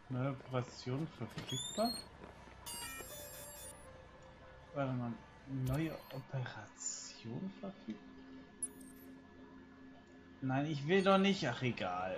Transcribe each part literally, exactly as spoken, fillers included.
Neue Operation verfügbar? Warte mal. Neue Operation verfügbar? Nein, ich will doch nicht. Ach, egal.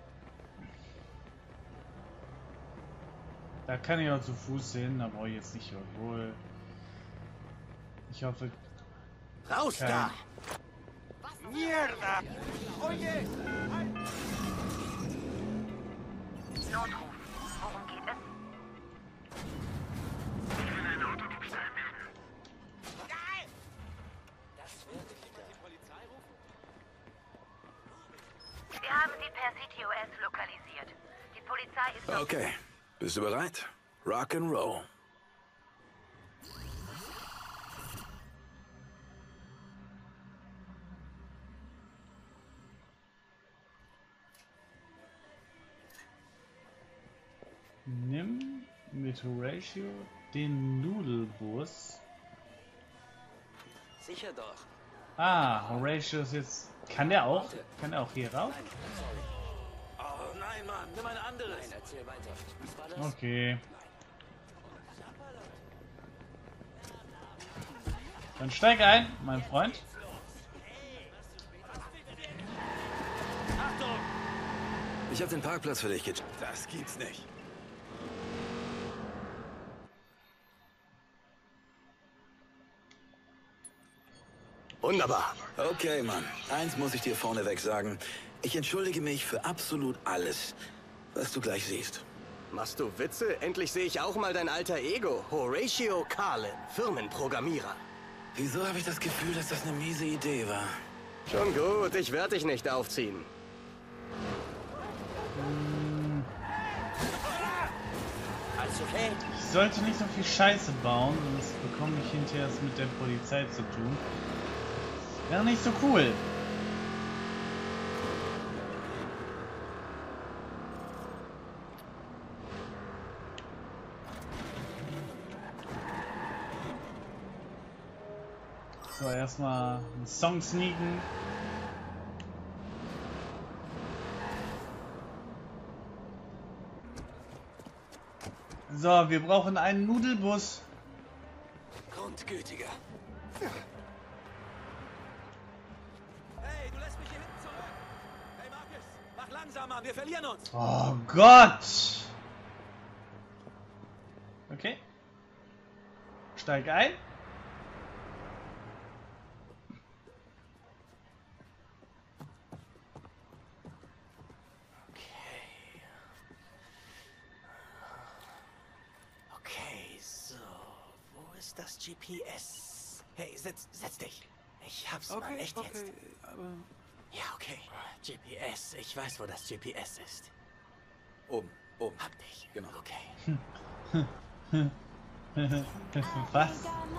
Da kann ich auch zu Fuß hin, da brauche ich jetzt nicht wohl. Ich hoffe. Raus kein... da! Mierda! Oye! Notruf. Worum geht es? Ich will einen Autodiebstahl melden. Geil! Das wird die Polizei rufen? Wir haben sie per C T O S lokalisiert. Die Polizei ist... Okay, bist du bereit? Rock and roll. Nimm mit Horatio den Nudelbus. Sicher doch. Ah, Horatio ist jetzt... Kann der auch? Kann er auch hier rauf? Nein, sorry. Oh nein, Mann, nimm eine andere. Nein, erzähl weiter. Was war das? Okay. Dann steig ein, mein Freund. Achtung! Ich habe den Parkplatz für dich gecheckt. Das gibt's nicht. Wunderbar. Okay, Mann. Eins muss ich dir vorneweg sagen. Ich entschuldige mich für absolut alles, was du gleich siehst. Machst du Witze? Endlich sehe ich auch mal dein alter Ego. Horatio Carlin, Firmenprogrammierer. Wieso habe ich das Gefühl, dass das eine miese Idee war? Schon gut, ich werde dich nicht aufziehen. Alles okay? Ich sollte nicht so viel Scheiße bauen, sonst bekomme ich hinterher es mit der Polizei zu tun. Wäre nicht so cool. So, erstmal einen Song sneaken. So, wir brauchen einen Nudelbus. Grundgütiger. Hey, du lässt mich hier hinten zurück. Hey, Marcus, mach langsamer, wir verlieren uns. Oh Gott! Okay. Steig ein. Okay, so. Wo ist das G P S? Hey, setz, setz dich. Ich hab's mal, echt jetzt. aber... Ja, okay. G P S, ich weiß, wo das G P S ist. Oben, oben. Hab dich. Genau. Okay. Was?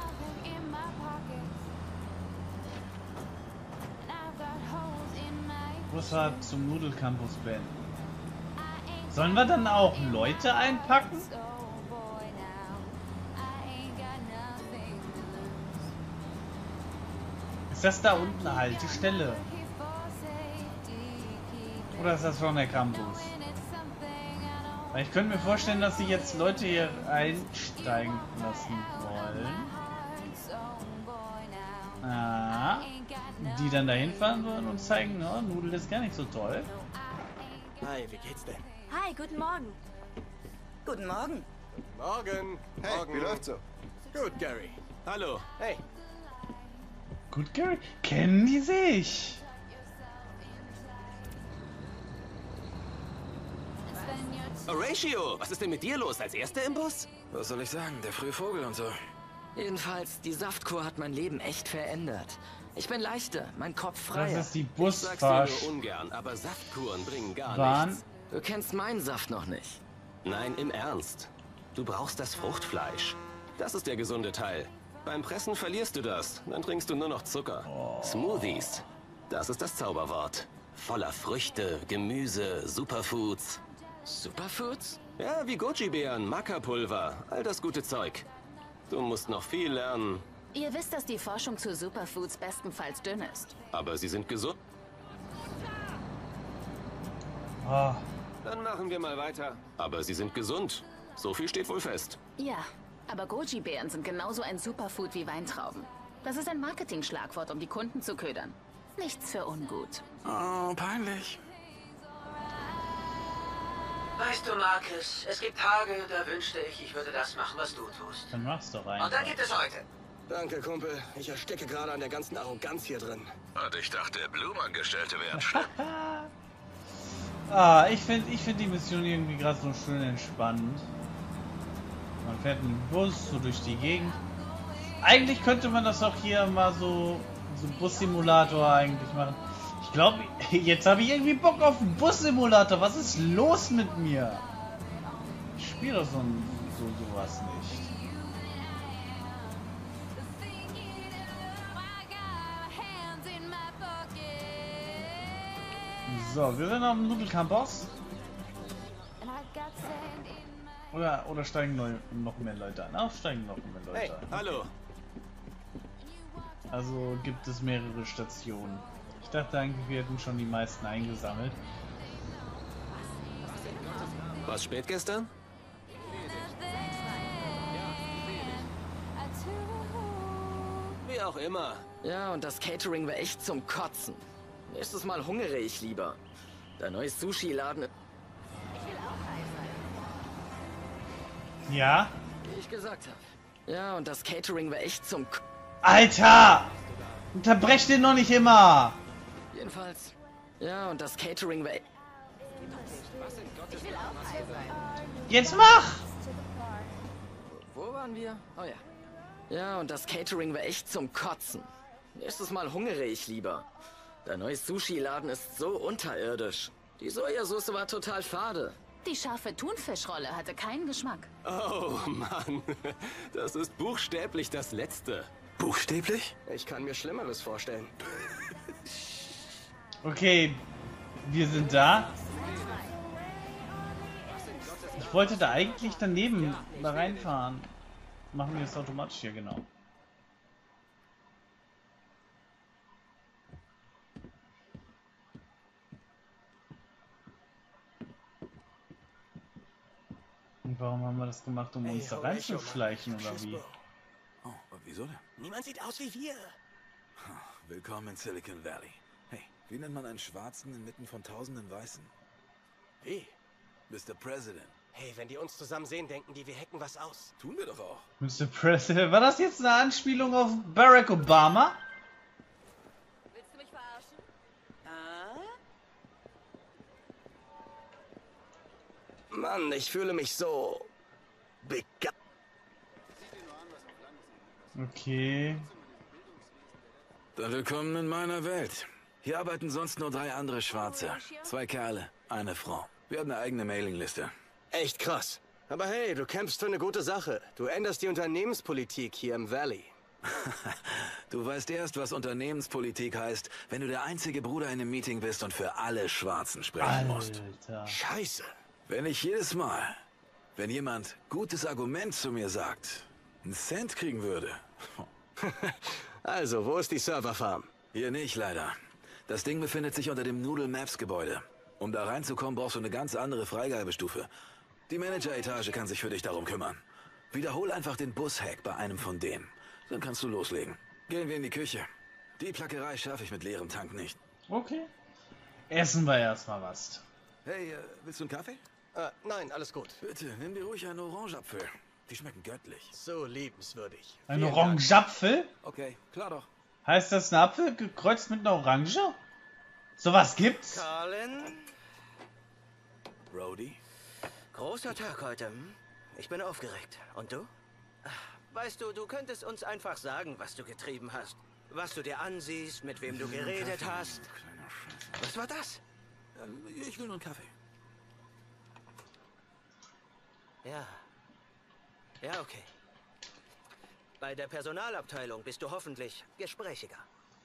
Busfahrt zum Nudelcampus beenden. Sollen wir dann auch Leute einpacken? Ist das da unten eine Haltestelle? Oder ist das schon der Campus? Weil ich könnte mir vorstellen, dass sie jetzt Leute hier einsteigen lassen wollen. Ah, die dann dahin fahren wollen und zeigen, no, Nudel ist gar nicht so toll. Hi, wie geht's denn? Hi, guten Morgen. Guten Morgen. Morgen. Hey, Morgen. wie läuft's so? Gut, Gary. Hallo. Hey, Gut, Gary. Kennen die sich? Horatio, was ist denn mit dir los? Als Erster im Bus? Was soll ich sagen? Der frühe Vogel und so. Jedenfalls, die Saftkur hat mein Leben echt verändert. Ich bin leichter, mein Kopf Das freier. ist die Ich sag's dir Busfahrt. nur ungern, aber Saftkuren bringen gar Bahn. nichts. Du kennst meinen Saft noch nicht. Nein, im Ernst. Du brauchst das Fruchtfleisch. Das ist der gesunde Teil. Beim Pressen verlierst du das, dann trinkst du nur noch Zucker. Smoothies, das ist das Zauberwort. Voller Früchte, Gemüse, Superfoods. Superfoods? Ja, wie Goji-Beeren, Maca-Pulver, all das gute Zeug. Du musst noch viel lernen, Ihr wisst, dass die Forschung zu Superfoods bestenfalls dünn ist. aber sie sind gesund. Oh, Dann machen wir mal weiter. Aber sie sind gesund. So viel steht wohl fest. Ja, aber Goji-Beeren sind genauso ein Superfood wie Weintrauben. Das ist ein Marketing-Schlagwort, um die Kunden zu ködern. Nichts für ungut. Oh, peinlich. Weißt du, Marcus, es gibt Tage, da wünschte ich, ich würde das machen, was du tust. Dann mach's doch Und einfach. dann gibt es heute. Danke, Kumpel. Ich ersticke gerade an der ganzen Arroganz hier drin. Und ich dachte, Blumenangestellte wären schlimm. Ah, ich finde ich find die Mission irgendwie gerade so schön entspannt. Man fährt mit dem Bus so durch die Gegend. Eigentlich könnte man das auch hier mal so, so Bus-Simulator eigentlich machen. Ich glaube, jetzt habe ich irgendwie Bock auf einen Bus-Simulator. Was ist los mit mir? Ich spiele doch so, so sowas nicht. So, wir sind am Nudelcampus. Oder, oder steigen neu, noch mehr Leute ein? Auch steigen noch mehr Leute Hey, ein. hallo. Also gibt es mehrere Stationen. Ich dachte eigentlich, wir hätten schon die meisten eingesammelt. War's spät gestern? Wie auch immer. Ja, und das Catering war echt zum Kotzen. Nächstes Mal hungere ich lieber. Der neue Sushi-Laden, Ja? wie ich gesagt habe. Ja, und das Catering war echt zum K Alter! Unterbrech den noch nicht immer! Jedenfalls. Ja, und das Catering war... Jetzt mach! Wo waren wir? Oh ja. Ja, und das Catering war echt zum Kotzen. Nächstes Mal hungere ich lieber. Der neue Sushi-Laden ist so unterirdisch. Die Sojasauce war total fade. Die scharfe Thunfischrolle hatte keinen Geschmack. Oh Mann, das ist buchstäblich das Letzte. Buchstäblich? Ich kann mir Schlimmeres vorstellen. Okay, wir sind da. Ich wollte da eigentlich daneben da reinfahren. Machen wir es automatisch hier, genau. Und warum haben wir das gemacht, um Hey, uns da Horatio, reinzuschleichen Mann. oder wie? Oh, wieso denn? Niemand sieht aus wie wir. Willkommen in Silicon Valley. Hey, wie nennt man einen Schwarzen inmitten von tausenden Weißen? Wie? Mister President. Hey, wenn die uns zusammen sehen, denken die, wir hacken was aus. Tun wir doch auch. Mister President, war das jetzt eine Anspielung auf Barack Obama? Willst du mich verarschen? Mann, ich fühle mich so... begeistert. Okay. Dann willkommen in meiner Welt. Hier arbeiten sonst nur drei andere Schwarze. Zwei Kerle, eine Frau. Wir haben eine eigene Mailingliste. Echt krass. Aber hey, du kämpfst für eine gute Sache. Du änderst die Unternehmenspolitik hier im Valley. Du weißt erst, was Unternehmenspolitik heißt, wenn du der einzige Bruder in einem Meeting bist und für alle Schwarzen sprechen musst. Alter. Scheiße. Wenn ich jedes Mal, wenn jemand gutes Argument zu mir sagt, einen Cent kriegen würde. Also, wo ist die Serverfarm? Hier nicht, leider. Das Ding befindet sich unter dem Noodle Maps Gebäude. Um da reinzukommen, brauchst du eine ganz andere Freigabestufe. Die Manager-Etage kann sich für dich darum kümmern. Wiederhol einfach den Bus-Hack bei einem von denen. Dann kannst du loslegen. Gehen wir in die Küche. Die Plackerei schaffe ich mit leerem Tank nicht. Okay. Essen wir erstmal was. Hey, äh, willst du einen Kaffee? Äh, nein, alles gut. Bitte, nimm dir ruhig einen Orangapfel. Die schmecken göttlich. So liebenswürdig. Ein Vielen Orangapfel? Okay, klar doch. Heißt das ein Apfel gekreuzt mit einer Orange? Sowas gibt's? Colin? Brody? Großer Tag heute. Hm? Ich bin aufgeregt. Und du? Weißt du, du könntest uns einfach sagen, was du getrieben hast. Was du dir ansiehst, mit wem du geredet hast. Kleiner Scheiß. Was war das? Ähm, Ich will nur einen Kaffee. Ja. Ja, okay. Bei der Personalabteilung bist du hoffentlich gesprächiger.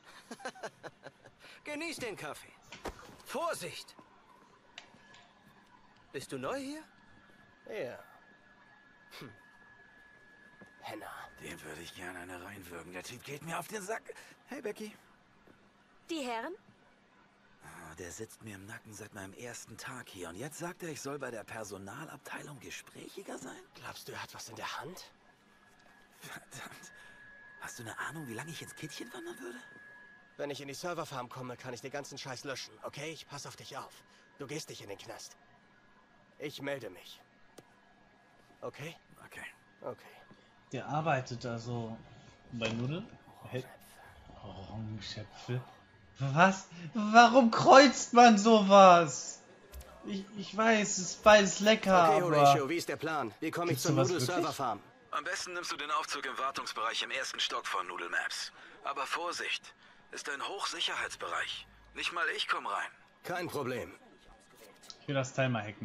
Genieß den Kaffee. Vorsicht! Bist du neu hier? Ja. Hm. Henna. Dem würde ich gerne eine reinwürgen. Der Typ geht mir auf den Sack. Hey, Becky. Die Herren? der sitzt mir im Nacken seit meinem ersten Tag hier. Und jetzt sagt er, ich soll bei der Personalabteilung gesprächiger sein? Glaubst du, er hat was in der Hand? Verdammt. Hast du eine Ahnung, wie lange ich ins Kittchen wandern würde? Wenn ich in die Serverfarm komme, kann ich den ganzen Scheiß löschen, okay? Ich pass auf dich auf. Du gehst nicht in den Knast. Ich melde mich. Okay? Okay. Okay. Der arbeitet also bei Nudeln? Hey. Orangenschäpfel. Was? Warum kreuzt man sowas? Ich, ich weiß, es ist beides lecker, Okay, aber... Horatio, wie ist der Plan? Wie komme ich Gibt's zur sowas Noodle wirklich? Server Farm? Am besten nimmst du den Aufzug im Wartungsbereich im ersten Stock von Noodle Maps. Aber Vorsicht, ist ein Hochsicherheitsbereich. Nicht mal ich komm rein. Kein Problem. Ich will das Teil mal hacken.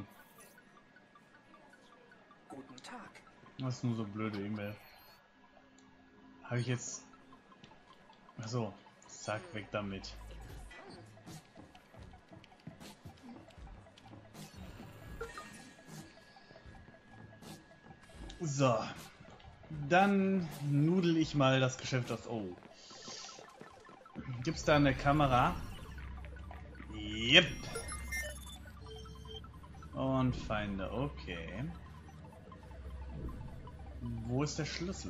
Guten Tag. Das ist nur so blöde E-Mail. Habe ich jetzt... Achso, zack, weg damit. So. Dann nudel ich mal das Geschäft aus. Oh. Gibt's da eine Kamera? Yep. Und Feinde, okay. Wo ist der Schlüssel?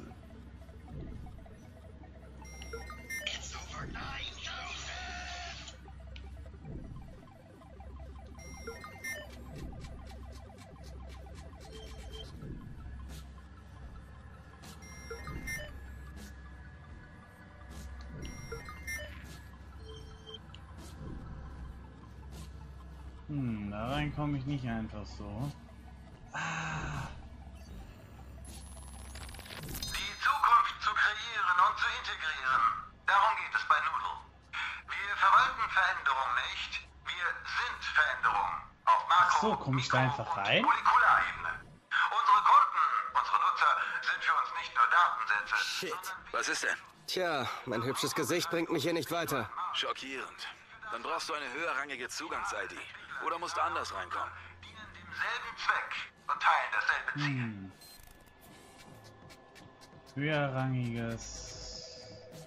Hm, da rein komme ich nicht einfach so. Ah. Die Zukunft zu kreieren und zu integrieren. Darum geht es bei Noodle. Wir verwalten Veränderung nicht. Wir sind Veränderung. Auf Makro, So, komme ich da einfach rein? Molekularebene. Unsere Kunden, unsere Nutzer sind für uns nicht nur Datensätze. Shit. Was ist denn? Tja, mein hübsches Gesicht bringt mich hier nicht weiter. Schockierend. Dann brauchst du eine höherrangige Zugangs-I D. Oder musst du anders reinkommen. Dienen demselben Zweck und teilen dasselbe Ziel. Hm. Höherrangiges.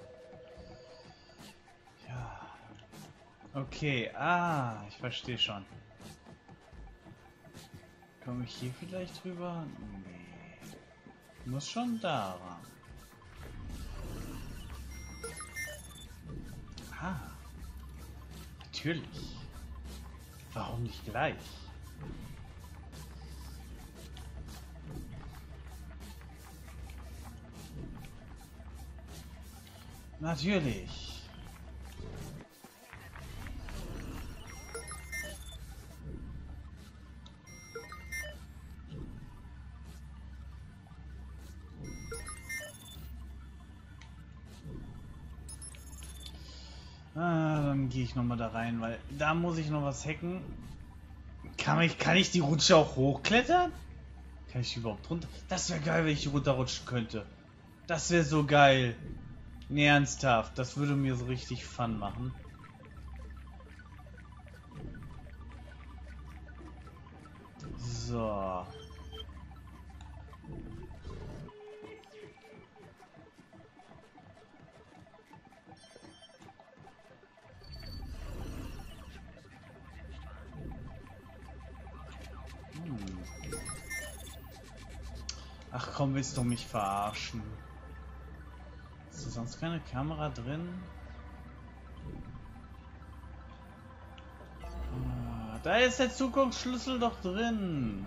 Ja. Okay, ah, ich verstehe schon. Komme ich hier vielleicht rüber? Nee. Muss schon da ran. Ah. Natürlich. Warum nicht gleich? Natürlich. Ah, dann gehe ich noch mal da rein, weil da muss ich noch was hacken. Kann ich, kann ich die Rutsche auch hochklettern? Kann ich die überhaupt runter? Das wäre geil, wenn ich die runterrutschen könnte. Das wäre so geil. Nee, ernsthaft. Das würde mir so richtig Fun machen. So. Hm. Ach komm, willst du mich verarschen? Ist da sonst keine Kamera drin? Ah, da ist der Zukunftsschlüssel doch drin.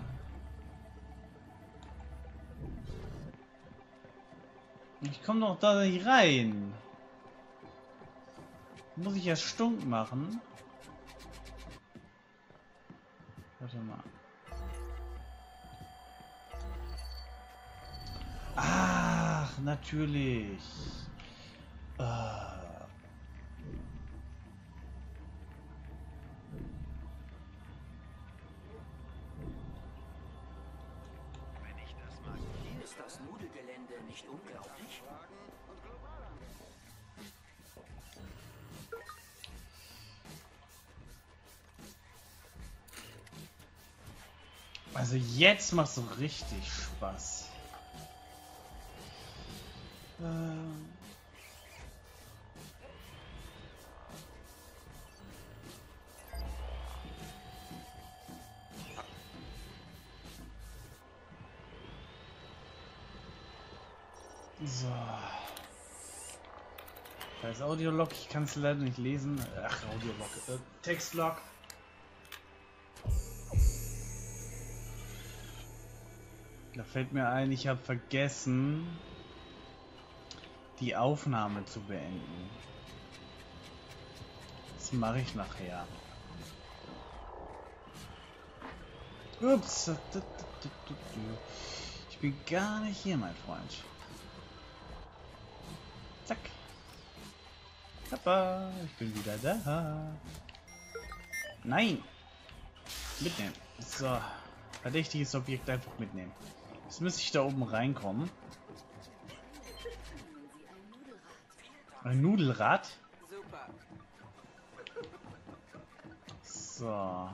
Ich komme doch da nicht rein. Muss ich ja stunk machen? Warte mal. Ach, natürlich. Ah. Ist das Nudelgelände nicht unglaublich? Also jetzt macht es so richtig Spaß. Ähm. So. Da ist Audiolog, ich kann es leider nicht lesen. Ach, Audiolog. Äh, Textlog. Da fällt mir ein, ich habe vergessen, die Aufnahme zu beenden. Das mache ich nachher. Ups. Ich bin gar nicht hier, mein Freund. Zack. Papa, ich bin wieder da. Nein. Mitnehmen. So. Verdächtiges Objekt einfach mitnehmen. Jetzt müsste ich da oben reinkommen. Ein Nudelrad? So.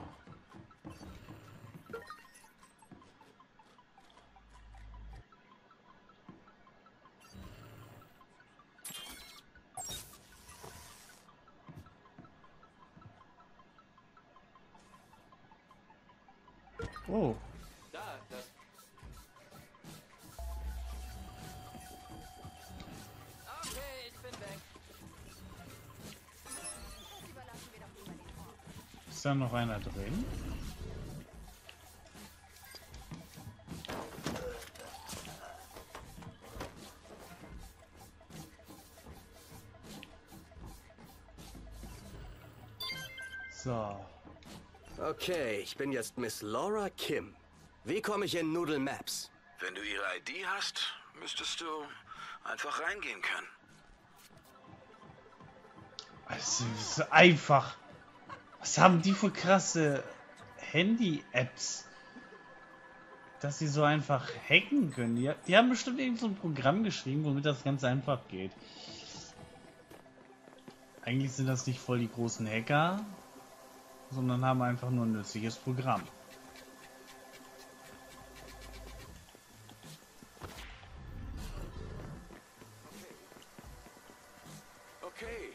Oh. Da, das. Okay, ich bin weg. Ist da noch einer drin? So. Okay, ich bin jetzt Miss Laura Kim. Wie komme ich in Noodle Maps? Wenn du ihre I D hast, müsstest du einfach reingehen können. Es ist einfach. Was haben die für krasse Handy-Apps? Dass sie so einfach hacken können. Die, die haben bestimmt irgend so ein Programm geschrieben, womit das ganz einfach geht. Eigentlich sind das nicht voll die großen Hacker, sondern haben einfach nur ein nützliches Programm. Okay.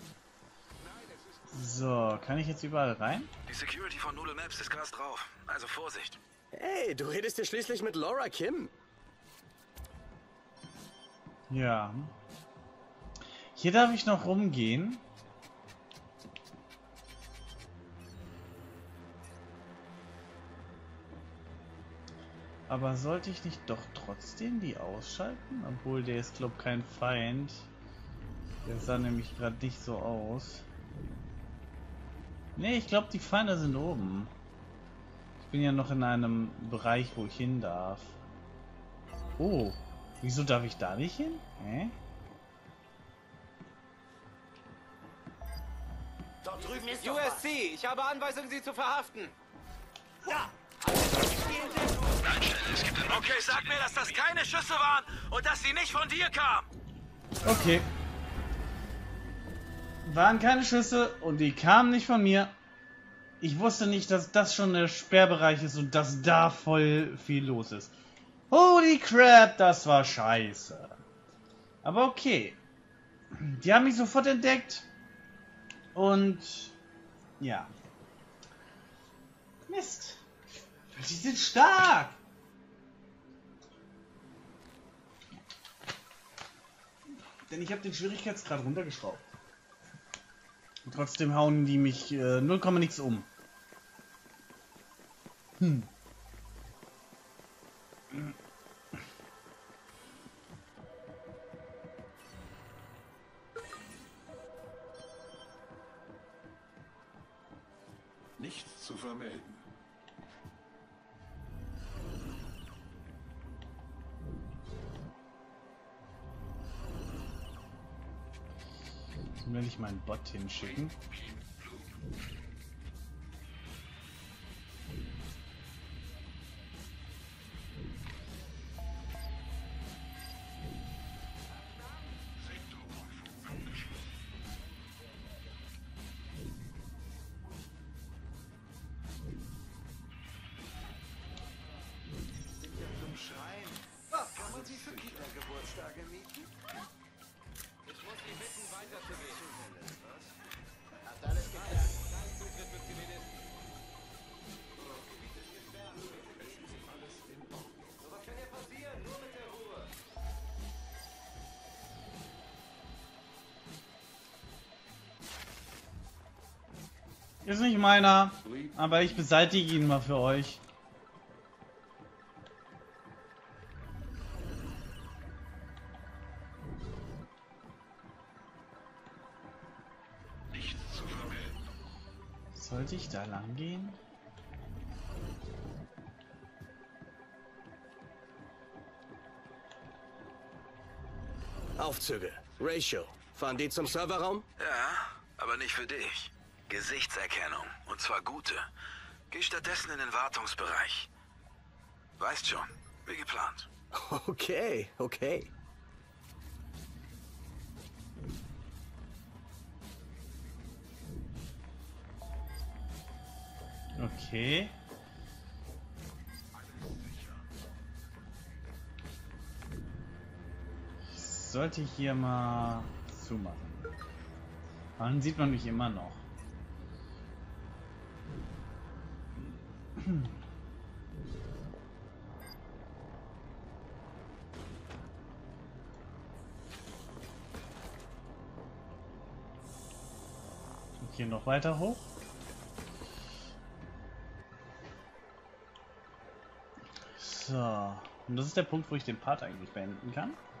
So, kann ich jetzt überall rein? Die Security von Noodle Maps ist krass drauf. Also Vorsicht. Hey, du redest ja schließlich mit Laura Kim. Ja. Hier darf ich noch rumgehen. Aber sollte ich nicht doch trotzdem die ausschalten? Obwohl, der ist, glaube ich, kein Feind. Der sah nämlich gerade nicht so aus. Ne, ich glaube, die Feinde sind oben. Ich bin ja noch in einem Bereich, wo ich hin darf. Oh, wieso darf ich da nicht hin? Hä? Dort drüben ist U S C, ich habe Anweisung, Sie zu verhaften. Ja! Okay, sag mir, dass das keine Schüsse waren und dass sie nicht von dir kamen. Okay. Waren keine Schüsse und die kamen nicht von mir. Ich wusste nicht, dass das schon der Sperrbereich ist und dass da voll viel los ist. Holy crap, das war scheiße. Aber okay. Die haben mich sofort entdeckt. Und ja. Mist. Die sind stark. Denn ich habe den Schwierigkeitsgrad runtergeschraubt. Und trotzdem hauen die mich äh, null Komma nix um. Hm. Nichts zu vermelden. Dann werde ich meinen Bot hinschicken. Kann man sie für Kindergeburtstage mieten? Ich muss Sie bitten, weiterzugehen. Habt alles geklärt? Kein Zutritt für Zivilisten. So was kann ja passieren, nur mit der Ruhe. Ist nicht meiner, aber ich beseitige ihn mal für euch. Sollte ich da lang gehen? Aufzüge. Ratio. Fahren die zum Serverraum? Ja, aber nicht für dich. Gesichtserkennung. Und zwar gute. Geh stattdessen in den Wartungsbereich. Weißt schon, wie geplant. Okay, okay. Okay. Ich sollte hier mal zumachen. Dann sieht man mich immer noch. Okay, noch weiter hoch. So, und das ist der Punkt, wo ich den Part eigentlich beenden kann.